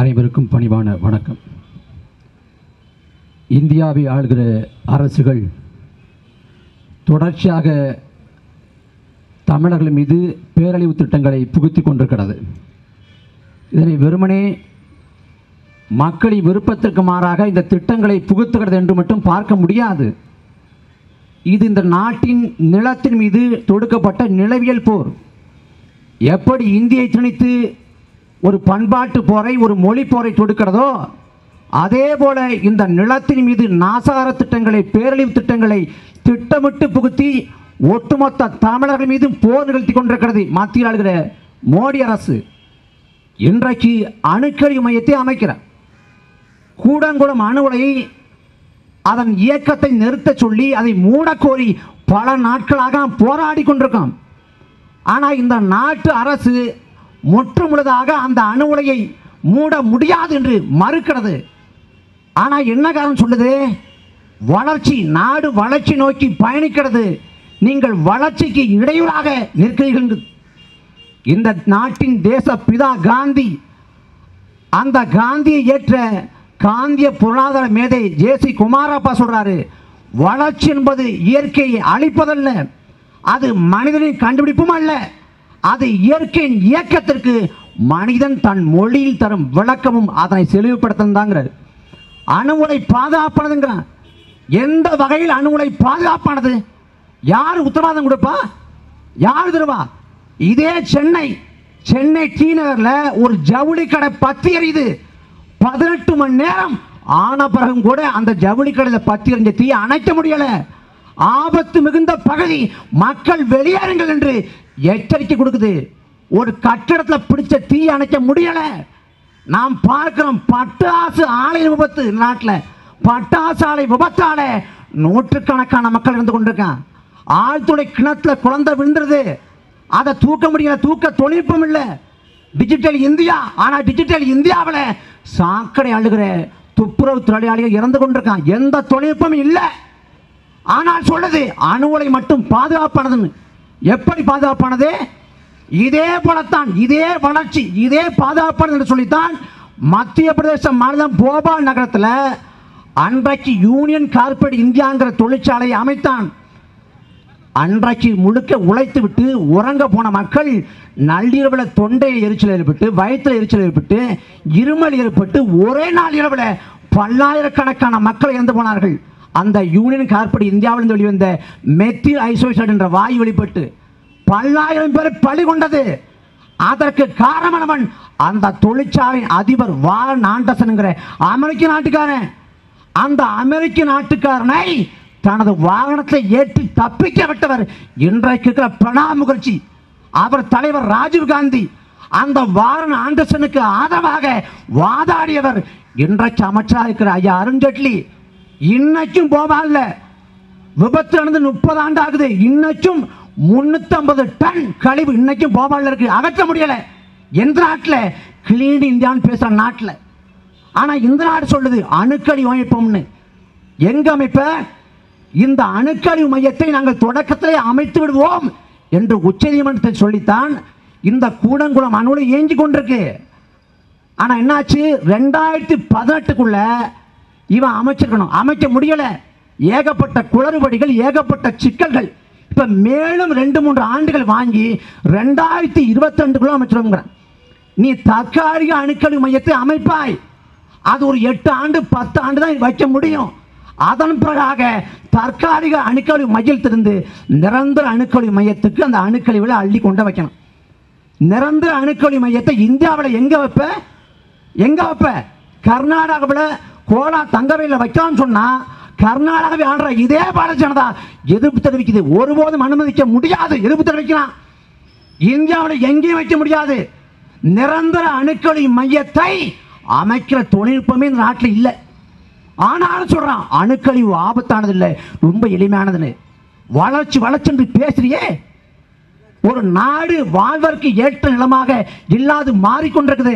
அனைவருக்கும் பணிவான வணக்கம். இந்தியாவை ஆளுகிற அரசுகள் தொடர்ச்சியாக தமிழர்கள் மீது பேரழிவு திட்டங்களை புகுத்தி கொண்டிருக்கிறது. இதனை வெறுமனே மக்களின் விருப்பத்திற்கு மாறாக இந்த திட்டங்களை புகுத்துகிறது என்று மட்டும் பார்க்க முடியாது. இது இந்த நாட்டின் நிலத்தின் மீது தொடுக்கப்பட்ட நிலவியல் போர். எப்படி இந்தியை திணித்து ஒரு பண்பாட்டு போரை, ஒரு மொழி போரை தொடுக்கிறதோ அதே போல இந்த நிலத்தின் மீது நாசார திட்டங்களை, பேரழிவு திட்டங்களை திட்டமிட்டு புகுத்தி ஒட்டுமொத்த தமிழர்கள் மீது போர் நிகழ்த்தி கொண்டிருக்கிறது மத்தியில் ஆளுகிற மோடி அரசு. இன்றைக்கு அணுக்கழிவு மையத்தை அமைக்கிறார். கூடங்குளம் அணு உலையை அதன் இயக்கத்தை நிறுத்த சொல்லி அதை மூடக்கோரி பல நாட்களாக போராடி கொண்டிருக்கோம். ஆனால் இந்த நாட்டு அரசு முற்றுமுழுதாக அந்த அணு உலையை மூட முடியாது என்று மறுக்கிறது. ஆனால் என்ன காரணம் சொல்லுது? வளர்ச்சி, நாடு வளர்ச்சி நோக்கி பயணிக்கிறது, நீங்கள் வளர்ச்சிக்கு இடையூறாக நிற்கிறீர்கள். இந்த நாட்டின் தேச பிதா காந்தி, அந்த காந்தியை ஏற்ற காந்திய பொருளாதார மேதை ஜே.சி. குமாரப்பா சொல்றாரு, வளர்ச்சி என்பது இயற்கையை அழிப்பதல்ல, அது மனிதனின் கண்டுபிடிப்பும் அல்ல, அது இயற்கையின் இயக்கத்திற்கு மனிதன் தன் மொழியில் தரும் விளக்கமும் அதனை செழிவுபடுத்தாங்கிறார். அணு உலை பாதுகாப்பானதுங்கிறான். எந்த வகையில் அணு உலை பாதுகாப்பானது? யார் உத்தரவாதம் கொடுப்பா? யார் தருவா? இதே சென்னை டி நகரில் ஒரு ஜவுளி கடை பத்தி எரியுது. 18 மணி நேரம் ஆன பிறகும் கூட அந்த ஜவுளி கடையில் பத்தி எறிஞ்ச தீயை அணைக்க முடியல. ஆபத்து மிகுந்த பகுதி, மக்கள் வெளியேறுங்கள் என்று எச்சரிக்கை கொடுக்குது. ஒரு கட்டிடத்தில் பிடிச்ச தீ அணைக்க முடியல. நாம் பார்க்கிறோம் பட்டாசு ஆலை விபத்து. நாட்டில் பட்டாசு ஆலை விபத்தால நூற்றுக்கணக்கான மக்கள் இருந்து கொண்டிருக்கான். ஆழ்துளை கிணத்துல குழந்தை விழுந்துருது, அதை தூக்க முடியல, தூக்க தொழில்நுட்பம் இல்லை. டிஜிட்டல் இந்தியா, ஆனால் டிஜிட்டல் இந்தியாவில் சாக்கடை அழுகிற துப்புரவு தொழிலாளிகள் இறந்து கொண்டிருக்கான். எந்த தொழில்நுட்பமும் இல்லை. ஆனால் சொல்லுது அணு உலை மட்டும் பாதுகாப்பானதுன்னு. எப்படி பாதுகாப்பானது? இதே போலத்தான், இதே வளர்ச்சி, இதே பாதுகாப்பானது என்று சொல்லித்தான் மத்திய பிரதேச மாநிலம் போபால் நகரத்தில் அன்றைக்கு யூனியன் கார்பரேட் இந்தியாங்கிற தொழிற்சாலையை அமைத்தான். அன்றைக்கு முழுக்க உழைத்து விட்டு உறங்க போன மக்கள் நள்ளிரவில் தொண்டையில் எரிச்சல் ஏற்பட்டு, வயிற்றில் எரிச்சல் ஏற்பட்டு, இருமல் ஏற்பட்டு ஒரே நாள் இரவில் பல்லாயிரக்கணக்கான மக்கள் இறந்து போனார்கள். அந்த யூனியன் கார்பரேட் இந்தியாவிலிருந்து வெளிவந்த மெத்தில் ஐசோசைடு என்ற வாயு வெளிப்பட்டு பல்லாயிரம் பேரை பலி கொண்டது. அதற்கு காரணமானவன் அந்த தொழிற்சாலை அதிபர் வாரன் ஆண்டர்சன் அமெரிக்க நாட்டுக்காரன். அந்த அமெரிக்க நாட்டுக்காரனை தனது வாகனத்தை ஏற்றி தப்பிக்க விட்டவர் இன்றைக்கு இருக்கிற பிரணாப் முகர்ஜி, அவர் தலைவர் ராஜீவ் காந்தி. அந்த வாரன் ஆண்டர்சனுக்கு ஆதரவாக வாதாடியவர் இன்றைக்கு அமைச்சராக இருக்கிற ஐயா அருண்ஜேட்லி. இன்னைக்கும் போபால்ல விபத்து நடந்து 30 ஆண்டு ஆகுது. இன்னைக்கும் 350 டன் கழிவு இன்னைக்கும் போபால்ல இருக்கு, அகற்ற முடியல. எந்த நாட்டில்? கிளீன் இந்தியான்னு பேசுற நாட்டில். ஆனா இந்த நாடு சொல்லுது அணுக்கழிவு அமைப்போம்னு. எங்க அமைப்ப? இந்த அணுக்கழிவு மையத்தை நாங்கள் தொடக்கத்திலே அமைத்து விடுவோம் என்று உச்சநீதிமன்றத்தை சொல்லித்தான் இந்த கூடங்குளம் அணு உலை இயங்கி கொண்டிருக்கு. ஆனா என்னாச்சு? 2018க்குள்ள இவன் அமைச்சிருக்கணும், அமைக்க முடியல. ஏகப்பட்ட குளறுபடிகள், ஏகப்பட்ட சிக்கல்கள். இப்ப மேலும் 2-3 ஆண்டுகள் வாங்கி 2022க்குள்ள அமைச்சிருவோம். நீ தற்காலிக அணுக்கழிவு மையத்தை அமைப்பாய், அது ஒரு 8 ஆண்டு 10 ஆண்டு தான் வைக்க முடியும். அதன் பிறகாக தற்காலிக அணுக்கழிவு மையத்திலிருந்து நிரந்தர அணுக்கழிவு மையத்துக்கு அந்த அணுக்கழிவுகளை அள்ளி கொண்டு வைக்கணும். நிரந்தர அணுக்கழிவு மையத்தை இந்தியாவில் எங்க வைப்ப? எங்க வைப்ப? கர்நாடகாவில் கோலா தங்கவையில் வைக்கலாம்னு சொன்னா கர்நாடகாவை ஆடுற இதே பாரதிய ஜனதா எதிர்ப்பு தெரிவிக்குது. ஒருபோதும் அனுமதிக்க முடியாது. எதிர்ப்பு தெரிவிக்கலாம். இந்தியாவில் எங்கேயும் வைக்க முடியாது. நிரந்தர அணுக்கழிவு மையத்தை அமைக்கிற தொழில்நுட்பமே இந்த நாட்டில் இல்லை. ஆனாலும் சொல்றான் அணுக்கழிவு ஆபத்தானது இல்லை, ரொம்ப எளிமையானதுன்னு. வளர்ச்சி வளர்ச்சி என்று பேசுறியே. ஒரு நாடு வாழ்வதற்கு ஏற்ற நிலமாக இல்லாது மாறிக்கொண்டிருக்குது.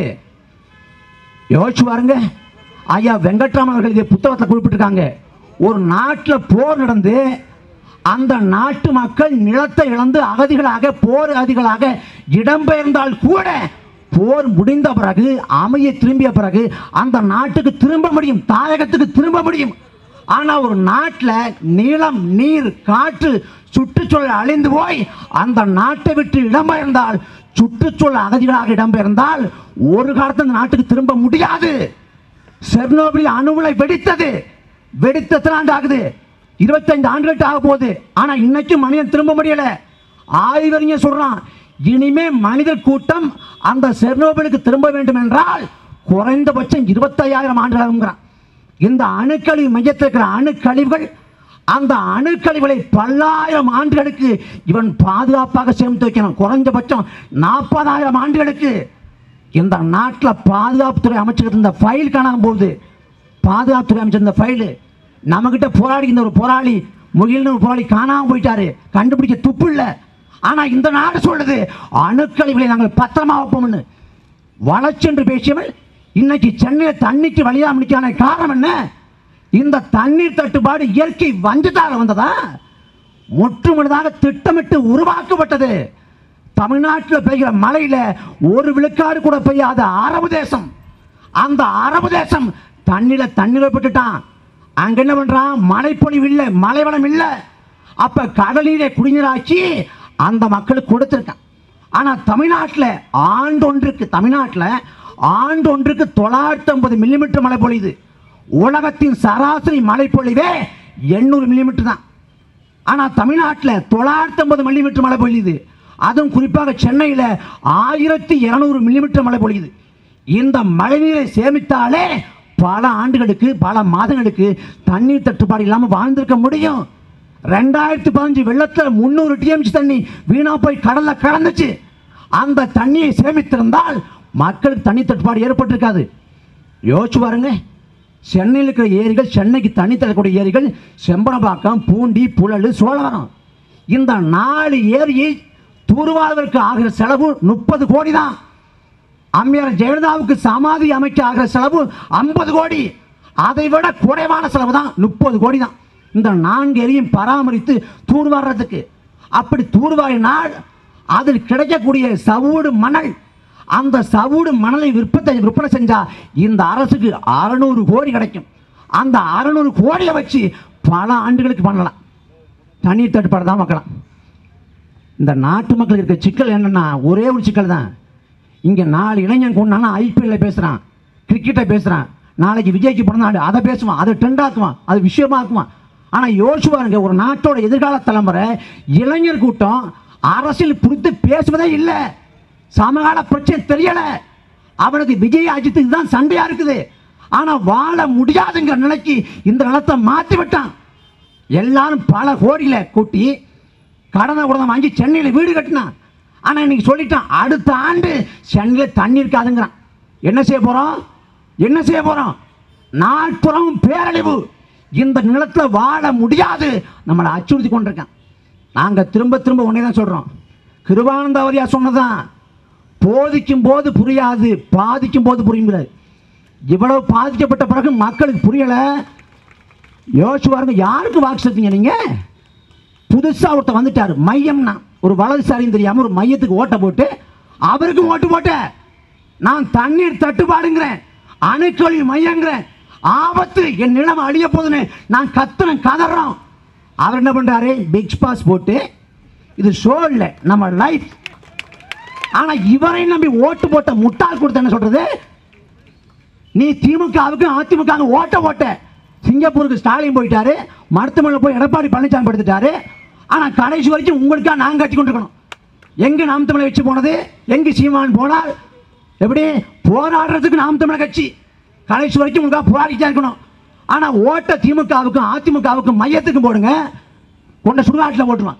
யோசிச்சு பாருங்க. ஐயா வெங்கட்ராமன் அவர்கள் இதை புத்தகத்தில் குறிப்பிட்டிருக்காங்க. ஒரு நாட்டில் போர் நடந்து அந்த நாட்டு மக்கள் நிலத்தை இழந்து அகதிகளாக, போர் அகதிகளாக இடம்பெயர்ந்தால் கூட போர் முடிந்த பிறகு அமைய திரும்பிய பிறகு அந்த நாட்டுக்கு திரும்ப முடியும், தாயகத்துக்கு திரும்ப முடியும். ஆனால் ஒரு நாட்டில் நிலம், நீர், காற்று, சுற்றுச்சூழல் அழிந்து போய் அந்த நாட்டை விட்டு இடம்பெயர்ந்தால், சுற்றுச்சூழல் அகதிகளாக இடம்பெயர்ந்தால் ஒரு காலத்தில் அந்த நாட்டுக்கு திரும்ப முடியாது. செர்னோபில் அணுகுலை வெடித்தது, வெடித்து எத்தனை ஆண்டு ஆகுது? 25 ஆண்டுகள் ஆக போகுது. ஆனால் இன்னைக்கும் மனிதன் திரும்ப முடியல. ஆய்வறிஞர் சொல்றான், இனிமே மனித கூட்டம் அந்த செர்னோபிலுக்கு திரும்ப வேண்டும் என்றால் குறைந்தபட்சம் 25,000 ஆண்டுகள் ஆகுங்கிறான். இந்த அணுக்கழிவு மையத்தில் இருக்கிற அணுக்கழிவுகள், அந்த அணுக்கழிவுகளை பல்லாயிரம் ஆண்டுகளுக்கு இவன் பாதுகாப்பாக சேமித்து வைக்கணும். குறைஞ்சபட்சம் 40,000 ஆண்டுகளுக்கு. இந்த நாட்டில் பாதுகாப்புத்துறை அமைச்சர் இந்த ஃபைல் காணாம போகுது. பாதுகாப்புத்துறை அமைச்சர் இந்த ஃபைலு நம்மகிட்ட போராடி இந்த ஒரு போராளி முகில்னு ஒரு போராளி காணாமல் போயிட்டாரு, கண்டுபிடிக்க துப்பு இல்லை. ஆனால் இந்த நாடு சொல்லுது அணுக்கழிவுகளை நாங்கள் பத்திரமா வைப்போம்னு. வளர்ச்சி என்று பேசியவள் இன்னைக்கு சென்னையில் தண்ணிக்கு வழியாமணிக்கான காரணம் என்ன? இந்த தண்ணீர் தட்டுப்பாடு இயற்கை வஞ்சத்தால் வந்ததா? முற்றுமுழுதாக திட்டமிட்டு உருவாக்கப்பட்டது. தமிழ்நாட்டில் பெய்கிற மழையில் ஒரு விழுக்காடு கூட பெய்யாத அரபு தேசம், அந்த அரபு தேசம் தண்ணீரை விட்டுட்டான். அங்க என்ன பண்றான்? மழைப்பொழிவு இல்லை, மழை வளம் இல்லை. அப்ப கடலீரை குடிநீராக்கி அந்த மக்களுக்கு கொடுத்திருக்கான். ஆனா தமிழ்நாட்டில் ஆண்டொன்றுக்கு 950 மில்லிமீட்டர் மழை பொழியுது. உலகத்தின் சராசரி மழை பொழிவே 800 மில்லிமீட்டர் தான். ஆனால் தமிழ்நாட்டில் 950 மில்லிமீட்டர் மழை பொழியுது. அதுவும் குறிப்பாக சென்னையில் 1200 மில்லிமீட்டர் மழை பொழியுது. இந்த மழைநீரை சேமித்தாலே பல ஆண்டுகளுக்கு, பல மாதங்களுக்கு தண்ணீர் தட்டுப்பாடு இல்லாமல் வாழ்ந்திருக்க முடியும். 2015 வெள்ளத்தில் 300 TMC தண்ணி வீணா போய் கடல்ல கலந்துச்சு. அந்த தண்ணியை சேமித்திருந்தால் மக்களுக்கு தண்ணி தட்டுப்பாடு ஏற்பட்டிருக்காது. யோசிச்சு பாருங்க, சென்னையில் இருக்கிற ஏரிகள், சென்னைக்கு தண்ணி தரக்கூடிய ஏரிகள் செம்பரம்பாக்கம், பூண்டி, புழல், சோழவரம். இந்த 4 ஏரியை தூர்வாருவதற்கு ஆகிற செலவு 30 கோடி தான். அம்மையார் ஜெயலலிதாவுக்கு சமாதி அமைக்க ஆகிற செலவு 50 கோடி. அதை விட குறைவான செலவு தான் 30 கோடி தான் இந்த 4 ஏரியும் பராமரித்து தூர்வாடுறதுக்கு. அப்படி தூர்வாரினால் அதில் கிடைக்கக்கூடிய சவுடு மணல், அந்த சவுடு மணலை விற்பனை செஞ்சா இந்த அரசுக்கு 600 கோடி கிடைக்கும். அந்த 600 கோடியை வச்சு பல ஆண்டுகளுக்கு பண்ணலாம். தண்ணீர் தட்டுப்பாடு தான் மக்களாம். இந்த நாட்டு மக்களுக்கு இருக்க சிக்கல் என்னன்னா ஒரே ஒரு சிக்கல் தான். இங்கே 4 இளைஞன் கொண்டானா IPL பேசுகிறான், கிரிக்கெட்டை பேசுகிறான், நாளைக்கு விஜய்க்கு பிறந்த அதை பேசுவான், அதை ட்ரெண்டாக்குவான், அது விஷயமாக்குவான். ஆனால் யோசிச்சு பாருங்க, ஒரு நாட்டோட எதிர்கால தலைமுறை இளைஞர் கூட்டம் அரசியல் குறித்து பேசுவதே இல்லை. சமகால பிரச்சனை தெரியல. அவனுக்கு விஜய் அஜித்துக்கு தான் சண்டையா இருக்குது. ஆனால் வாழ முடியாதுங்கிற நிலைக்கு இந்த நிலத்தை மாற்றி விட்டான். எல்லாரும் பல கோடிகளை கூட்டி கடனை உடனே வாங்கி சென்னையில் வீடு கட்டினான். ஆனால் இன்னைக்கு சொல்லிட்டான் அடுத்த ஆண்டு சென்னையில் தண்ணி இருக்காதுங்கிறான். என்ன செய்ய போறோம்? நாட்புறமும் பேரழிவு. இந்த நிலத்தில் வாழ முடியாது, நம்மளை அச்சுறுத்தி கொண்டிருக்கான். நாங்கள் திரும்ப உடனே தான் சொல்கிறோம். கிருபானந்த வாரியா சொன்னதான், போதிக்கும் போது புரியாது, பாதிக்கும் போது புரியுங்கிறார். இவ்வளவு பாதிக்கப்பட்ட பிறகு மக்களுக்கு புரியலை. யோசிச்சு பாருங்க, யாருக்கு வாக்கு செலுத்தீங்க நீங்க? புதுசாக ஒருத்தர் வந்துட்டார், மையம்னா ஒரு வலதுசாரின்னு தெரியாமல் ஒரு மையத்துக்கு ஓட்டை போட்டு அவருக்கு ஓட்டு போட்ட. நான் தண்ணீர் தட்டுப்பாடுங்கிறேன், அணுக்கழிவு மையங்கிறேன், ஆபத்து, என் நிலம் அழிய போதுன்னு நான் கதறோம். அவர் என்ன பண்றாரு? பிக் பாஸ் போட்டு, இது ஷோ இல்லை, நம்ம லைஃப். ஆனா இவரை நம்பி ஓட்டு போட்ட முட்டாள் கொடுத்த என்ன சொல்றது? நீ திமுகவுக்கு அதிமுக ஓட்ட போட்ட. சிங்கப்பூருக்கு ஸ்டாலின் போயிட்டாரு, மருத்துவமனையில் போய் எடப்பாடி பழனிசாமி படுத்துட்டாரு. ஆனால் கடைசி வரைக்கும் உங்களுக்காக நாங்கள் கட்டி கொண்டிருக்கணும். எங்கே நாம் தமிழை வச்சு போனது? எங்கே சீமான் போனார்? எப்படி போராடுறதுக்கு நாம் தமிழர் கட்சி கடைசி வரைக்கும் உங்களுக்காக போராடிட்டே இருக்கணும். ஆனால் ஓட்ட திமுகவுக்கும் அதிமுகவுக்கும் மையத்துக்கும் போடுங்க, கொண்ட சுடுகாட்டில் போட்டுருவான்.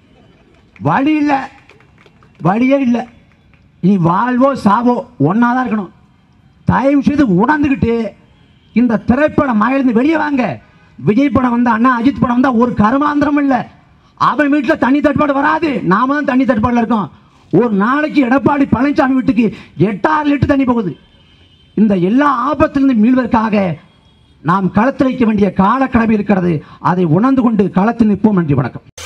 வழியே இல்லை. இனி வாழ்வோ சாவோ ஒன்றா தான் இருக்கணும். தயவு செய்து உணர்ந்துக்கிட்டு இந்த திரைப்பட மயிலிருந்து வெளியே வாங்க. விஜய் படம் வந்தா, அண்ணா அஜித் படம் வந்தா ஒரு கருமாந்திரம் இல்லை. அவன் வீட்டில் தண்ணி தட்டுப்பாடு வராது, நாம தான் தண்ணி தட்டுப்பாடுல இருக்கோம். ஒரு நாளைக்கு எடப்பாடி பழனிசாமி வீட்டுக்கு 8-6 லிட்டர் தண்ணி போகுது. இந்த எல்லா ஆபத்திலிருந்து மீள்வதற்காக நாம் களத்தில் வைக்க வேண்டிய காலக்கடமை இருக்கிறது. அதை உணர்ந்து கொண்டு களத்தில் நிற்போம். நன்றி, வணக்கம்.